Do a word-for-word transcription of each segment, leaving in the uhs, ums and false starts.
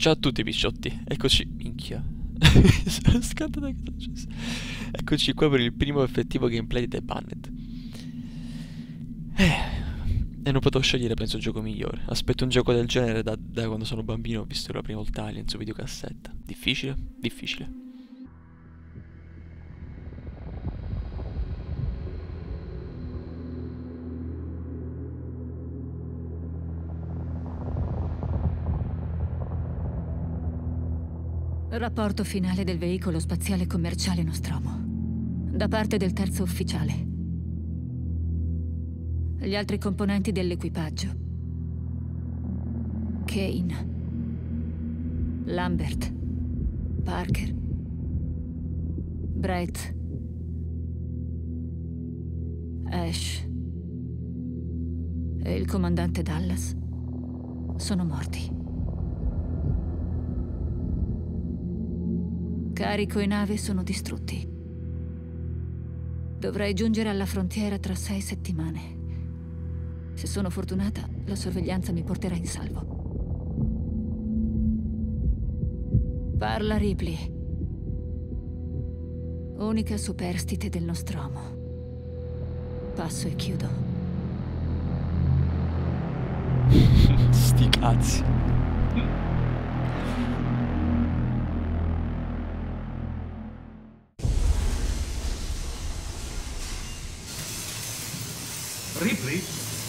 Ciao a tutti pisciotti, eccoci, minchia, sono scandato che è successo. Eccoci qua per il primo effettivo gameplay di The Banned. Eh, e non potevo scegliere, penso, il gioco migliore. Aspetto un gioco del genere da, da quando sono bambino, ho visto la prima volta Alien su videocassetta. Difficile? Difficile. Rapporto finale del veicolo spaziale commerciale Nostromo. Da parte del terzo ufficiale. Gli altri componenti dell'equipaggio. Kane. Lambert. Parker. Brett. Ash. E il comandante Dallas sono morti. Carico e nave sono distrutti. Dovrei giungere alla frontiera tra sei settimane. Se sono fortunata, la sorveglianza mi porterà in salvo. Parla Ripley. Unica superstite del Nostromo. Passo e chiudo. Sti cazzi. Ripley?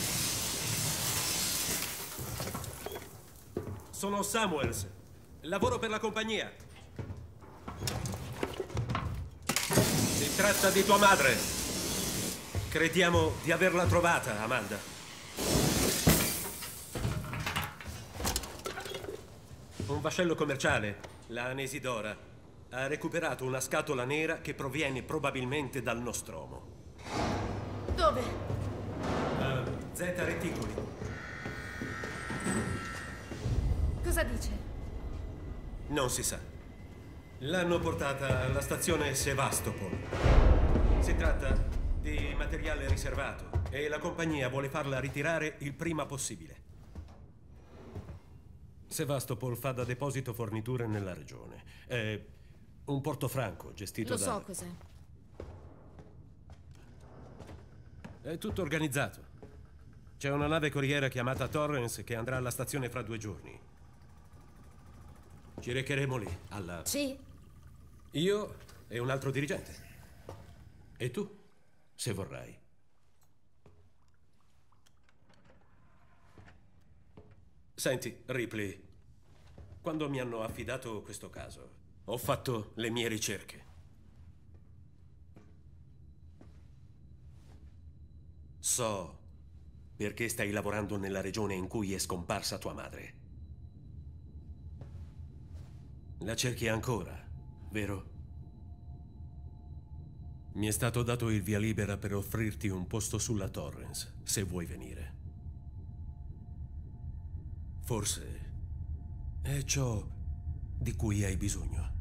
Sono Samuels. Lavoro per la compagnia. Si tratta di tua madre. Crediamo di averla trovata, Amanda. Un vascello commerciale, la Anesidora, ha recuperato una scatola nera che proviene probabilmente dal Nostromo. Dove? Zeta Reticoli. Cosa dice? Non si sa. L'hanno portata alla stazione Sevastopol. Si tratta di materiale riservato e la compagnia vuole farla ritirare il prima possibile. Sevastopol fa da deposito forniture nella regione. È un porto franco gestito Lo da... so cos'è. È tutto organizzato. C'è una nave corriera chiamata Torrens che andrà alla stazione fra due giorni. Ci recheremo lì, alla... Sì? Io e un altro dirigente. E tu, se vorrai. Senti, Ripley, quando mi hanno affidato questo caso, ho fatto le mie ricerche. So perché stai lavorando nella regione in cui è scomparsa tua madre. La cerchi ancora, vero? Mi è stato dato il via libera per offrirti un posto sulla Torrens, se vuoi venire. Forse è ciò di cui hai bisogno.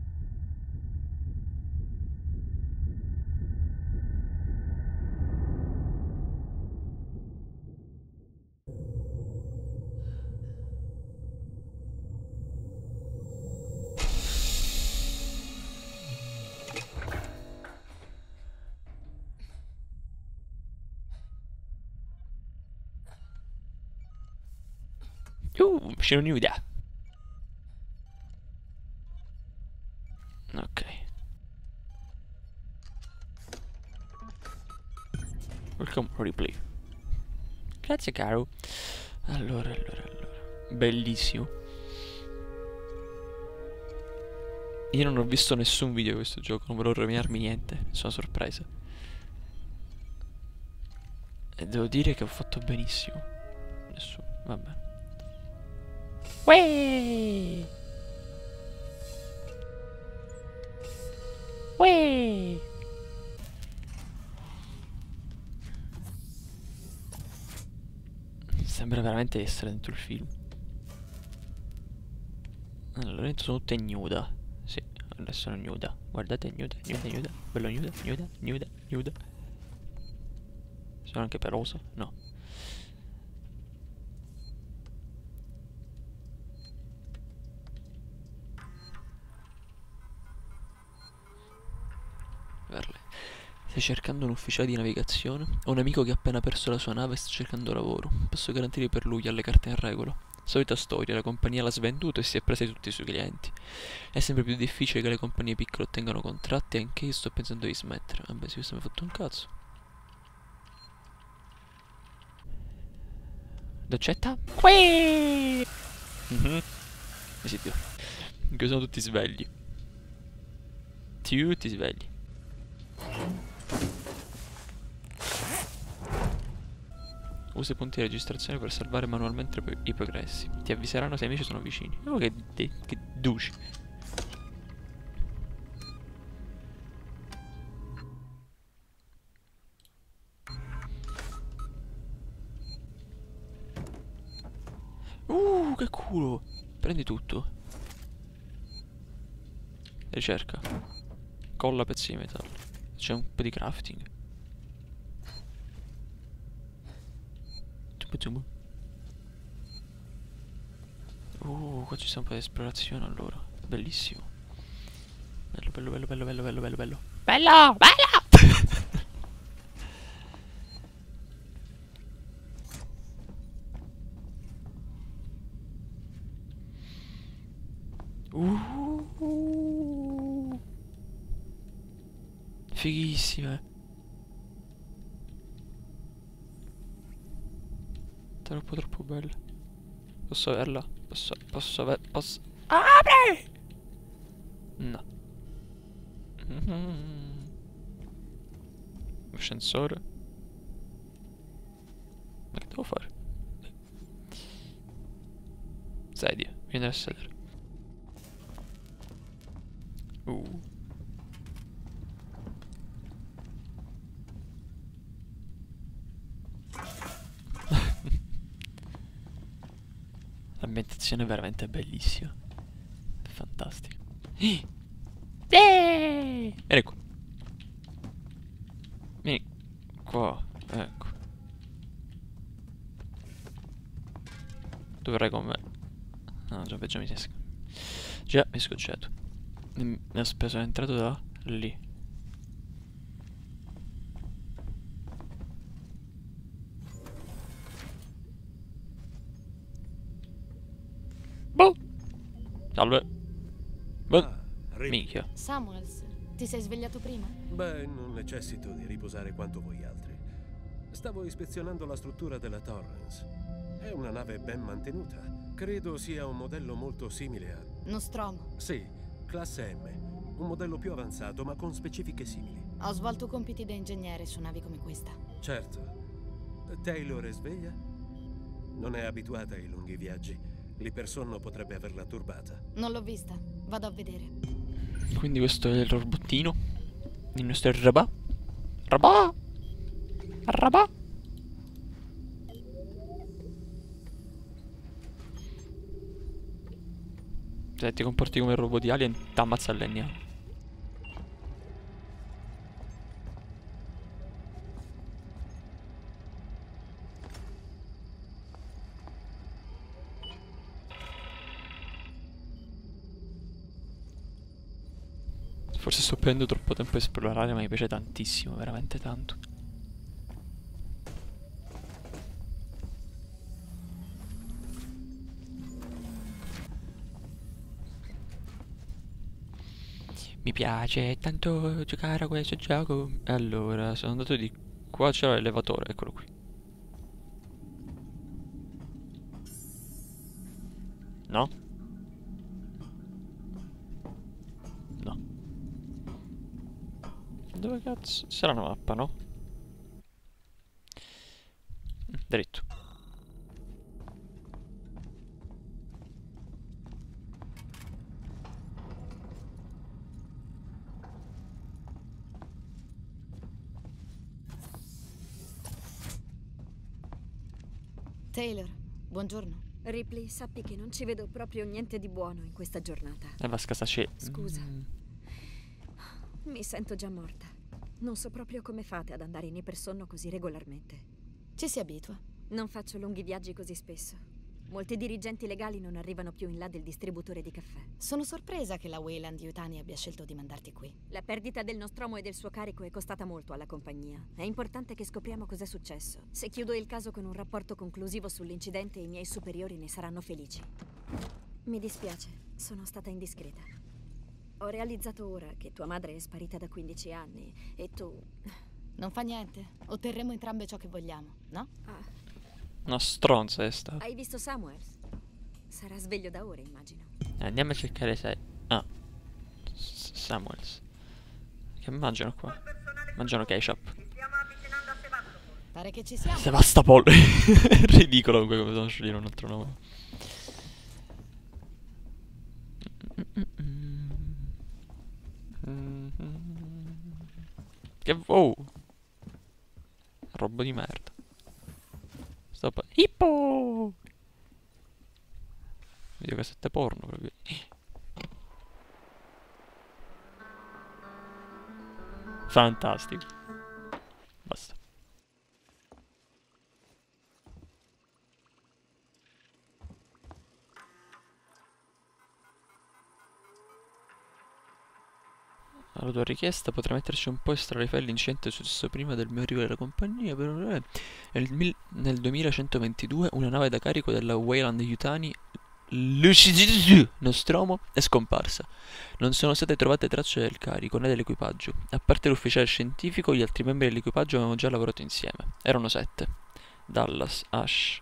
Uh, scena nuda. Ok. Welcome Ripley. Grazie caro. Allora, allora, allora. Bellissimo. Io non ho visto nessun video di questo gioco, non volevo rovinarmi niente, sono sorpresa. E devo dire che ho fatto benissimo. Nessuno, vabbè. Uè! Uè! Sembra veramente essere dentro il film. Allora, dentro sono tutte nuda. Sì, adesso sono nuda. Guardate, nuda, nuda, nuda. Bello nuda, nuda, nuda, nuda. Sono anche pelosa? No. Stai cercando un ufficiale di navigazione? Ho un amico che ha appena perso la sua nave e sta cercando lavoro. Posso garantire per lui, ha le carte in regola. Solita storia, la compagnia l'ha svenduto e si è presa tutti i suoi clienti. È sempre più difficile che le compagnie piccole ottengano contratti e anche io sto pensando di smettere. Vabbè, sì, questo mi ha fatto un cazzo. Docetta? Qui! Mhm. Esibio. Che sono tutti svegli. Tutti svegli. Usa i punti di registrazione per salvare manualmente i progressi. Ti avviseranno se i amici sono vicini. Oh, che, che, che duci. Uh, che culo. Prendi tutto. Ricerca. Colla pezzi di metallo. C'è un po' di crafting. Uh, qua ci sta un po' di esplorazione allora. Bellissimo. Bello, bello, bello, bello, bello, bello, bello, bello. Bello, bello! uh, Fighissime. Troppo troppo belle. Posso averla? Posso, posso aver... Posso... Apri! No. Mm-hmm. Ascensore. Ma che devo fare? Sedia, vieni a sedere. Uh. L'ambientazione è veramente bellissima. È fantastica. Eh! Vieni qua. Vieni qua. Ecco. Tu verrai con me. No, già, già mi sei sc... Già mi è scocciato. Mi ha speso, è entrato da lì. Boh. Salve. Boh. Ah, Rick. Minchia. Samuels, ti sei svegliato prima? Beh, non necessito di riposare quanto voi altri. Stavo ispezionando la struttura della Torrens. È una nave ben mantenuta. Credo sia un modello molto simile a... Nostromo. Sì, classe M. Un modello più avanzato, ma con specifiche simili. Ho svolto compiti da ingegnere su navi come questa. Certo. Taylor è sveglia? Non è abituata ai lunghi viaggi. L'Ipersonno potrebbe averla turbata. Non l'ho vista. Vado a vedere. Quindi questo è il robottino. Il nostro Rabà. Rabà. Rabà. Se ti comporti come il robot di Alien, t'ammazza all'N. Forse sto prendendo troppo tempo a esplorare, ma mi piace tantissimo, veramente tanto. Mi piace tanto giocare a questo gioco. Allora, sono andato di qua, c'era l'elevatore, eccolo qui. No? No. Dove cazzo? Sarà una mappa, no? Dritto. Taylor, buongiorno. Ripley, sappi che non ci vedo proprio niente di buono in questa giornata. E va scasacè. Scusa. Mm. Mi sento già morta. Non so proprio come fate ad andare in ipersonno così regolarmente. Ci si abitua. Non faccio lunghi viaggi così spesso. Molti dirigenti legali non arrivano più in là del distributore di caffè. Sono sorpresa che la Weyland-Yutani abbia scelto di mandarti qui. La perdita del Nostromo e del suo carico è costata molto alla compagnia. È importante che scopriamo cos'è successo. Se chiudo il caso con un rapporto conclusivo sull'incidente, i miei superiori ne saranno felici. Mi dispiace, sono stata indiscreta. Ho realizzato ora che tua madre è sparita da quindici anni e tu... Non fa niente. Otterremo entrambe ciò che vogliamo, no? Ah. Una stronza è stata. Hai visto Samuels? Sarà sveglio da ore, immagino. Andiamo a cercare se... Ah. S Samuels. Che mangiano qua? Mangiano ketchup. Pare che ci siamo. Sevastopol. Ridicolo comunque come sono scegliere un altro nome. Che... Oh! Roba di merda. Stop. Hippo! Videocassette porno proprio. Fantastico. Basta. Alla tua richiesta potrei metterci un po' estrarre i file l'incidente successo prima del mio arrivo alla compagnia. Per... Nel, mil... Nel duemilacentoventidue una nave da carico della Weyland-Yutani Nostromo è scomparsa. Non sono state trovate tracce del carico né dell'equipaggio. A parte l'ufficiale scientifico, gli altri membri dell'equipaggio avevano già lavorato insieme. Erano sette. Dallas, Ash.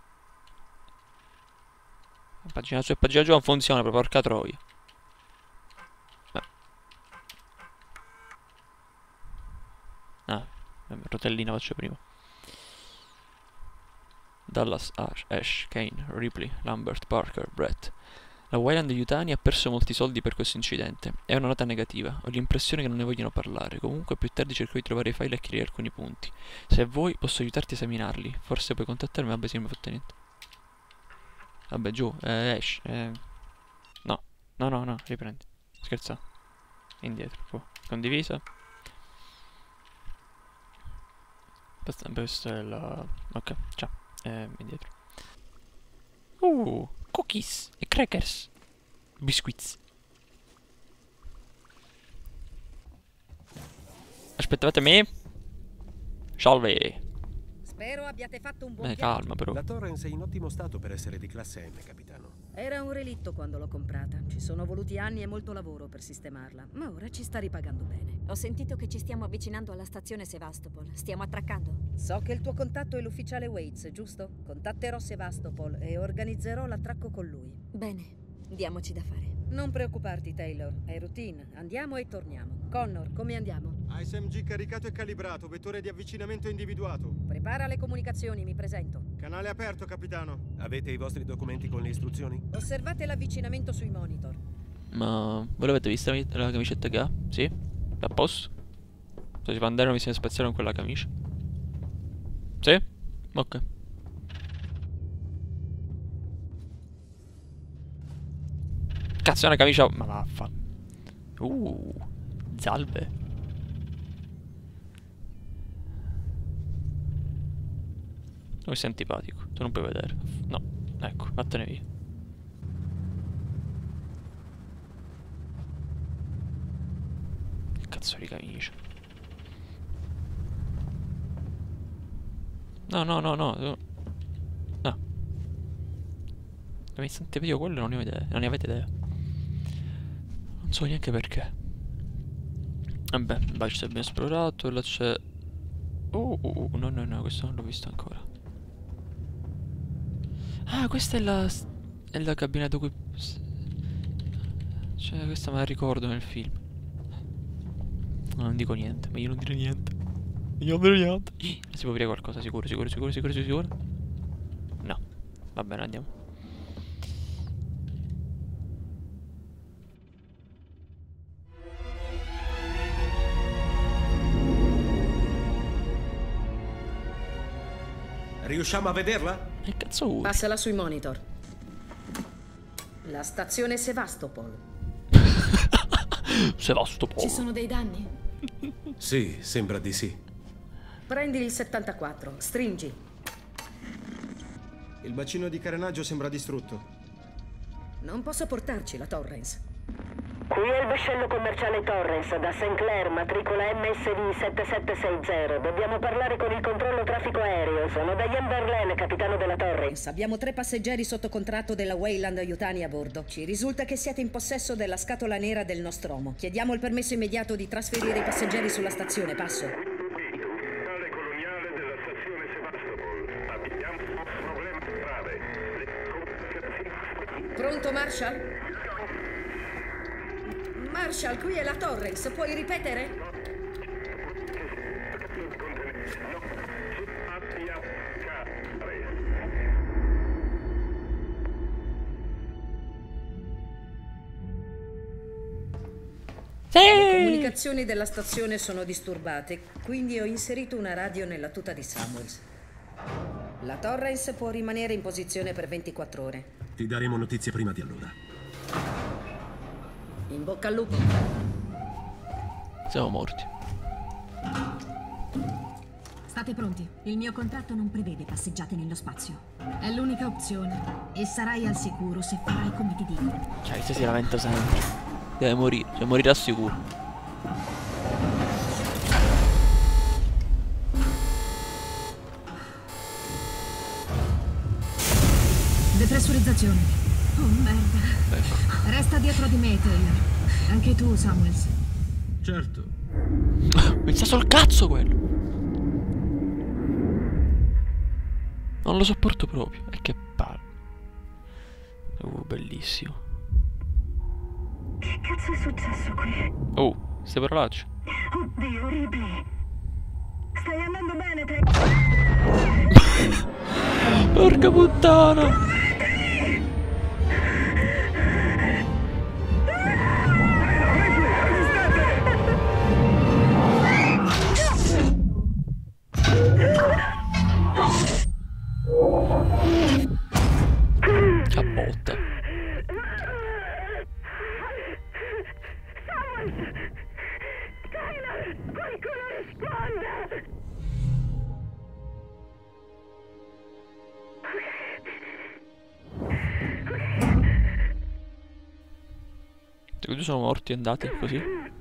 La pagina su e pagina giù non funziona, proprio porca troia. Ah, rotellina faccio prima. Dallas, Ash, Ash, Kane, Ripley, Lambert, Parker, Brett. La Weyland-Yutani ha perso molti soldi per questo incidente. È una nota negativa. Ho l'impressione che non ne vogliono parlare. Comunque più tardi cercherò di trovare i file e chiarire alcuni punti. Se vuoi posso aiutarti a esaminarli. Forse puoi contattarmi, vabbè sì, non mi ha fatto niente. Vabbè giù, eh, Ash, eh. No, no, no, no, riprendi. Scherza. Indietro, qua. Condivisa. Questa è la... Ok, ciao. Eh, indietro. Uh, cookies e crackers. Biscuits. Aspettate me. Salve. Spero abbiate fatto un buon Beh, viaggio. calma però. La Torrens è in ottimo stato per essere di classe M, capitano. Era un relitto quando l'ho comprata. Ci sono voluti anni e molto lavoro per sistemarla, ma ora ci sta ripagando bene. Ho sentito che ci stiamo avvicinando alla stazione Sevastopol. Stiamo attraccando? So che il tuo contatto è l'ufficiale Waits, giusto? Contatterò Sevastopol e organizzerò l'attracco con lui. Bene, diamoci da fare. Non preoccuparti, Taylor. È routine. Andiamo e torniamo. Connor, come andiamo? A S M G caricato e calibrato, vettore di avvicinamento individuato. Prepara le comunicazioni, mi presento. Canale aperto, capitano. Avete i vostri documenti con le istruzioni? Osservate l'avvicinamento sui monitor. Ma voi l'avete vista la camicetta che ha? Sì? A posto? Se si fa andare una missione spaziale con quella camicia? Sì? Ok. Cazzo è una camicia... Ma vaffa. Uh, salve. Tu sei antipatico. Tu non puoi vedere. No, ecco, vattene via. Che cazzo di camicia. No, no, no, no. No. Mi sta antipatico quello, non ne ho idea. Non ne avete idea. Non so neanche perché. Vabbè, Baci abbiamo esplorato. Là c'è... Uh, uh, uh, no, no, no, questo non l'ho visto ancora. Ah, questa è la... È la cabina da cui... Cioè, questa me la ricordo nel film. No, non dico niente, ma io non dire niente. Io non dire niente. Si può aprire qualcosa, sicuro, sicuro, sicuro, sicuro, sicuro? No. Va bene, andiamo. Riusciamo a vederla? Che cazzo vuoi? Passala sui monitor. La stazione Sevastopol. Sevastopol. Ci sono dei danni? Sì, sembra di sì. Prendi il settantaquattro, stringi. Il bacino di carenaggio sembra distrutto. Non posso portarci la Torrens. Qui è il vascello commerciale Torrens, da Saint Clair, matricola M S V sette sette sei zero. Dobbiamo parlare con il controllo traffico aereo. Sono Diane Verlaine, capitano della Torrens. Abbiamo tre passeggeri sotto contratto della Wayland Yutani a bordo. Ci risulta che siete in possesso della scatola nera del Nostromo. Chiediamo il permesso immediato di trasferire i passeggeri sulla stazione. Passo. Capitale coloniale della stazione Sevastopol. Abbiamo un problema grave. Pronto, Marshall? Marshall, qui è la Torrens. Puoi ripetere? Sì! Le comunicazioni della stazione sono disturbate, quindi ho inserito una radio nella tuta di Samuels. La Torrens può rimanere in posizione per ventiquattro ore. Ti daremo notizie prima di allora. In bocca al lupo. Siamo morti. State pronti. Il mio contratto non prevede passeggiate nello spazio. È l'unica opzione. E sarai al sicuro se farai come ti dico. Cioè, questo si lamenta sempre. Deve morire. Cioè, morirà sicuro. Depressurizzazione. Oh, merda. Ecco. Resta dietro di me, Taylor. Anche tu, Samuels. Certo. Mi sta sul cazzo quello. Non lo sopporto proprio. E che palle. Uh, bellissimo. Che cazzo è successo qui? Oh, stai parolacce. Oddio, Ripley. Stai andando bene, te? Porca puttana. Che botta. Qualcuno risponda! Tutti sono morti e andati così.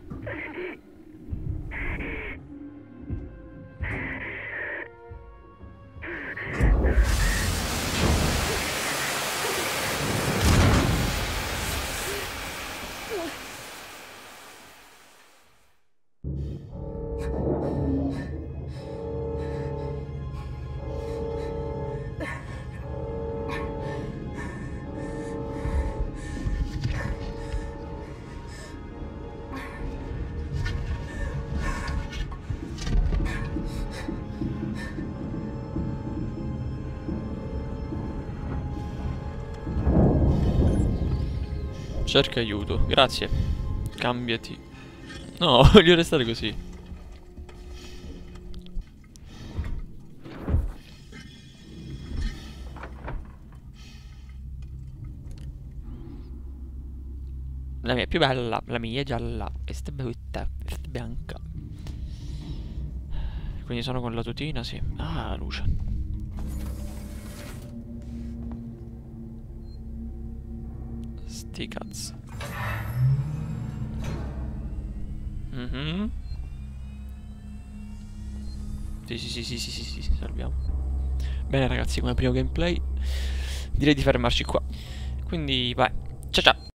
Cerca aiuto, grazie. Cambiati. No, voglio restare così. La mia è più bella, la mia è gialla. Questa è brutta, questa è bianca. Quindi sono con la tutina, sì. Ah, luce. Sti cazzo. Mhm. Sì, sì, sì, sì, sì, sì, sì, sì, salviamo. Bene ragazzi, come primo gameplay direi di fermarci qua. Quindi vai. Ciao ciao.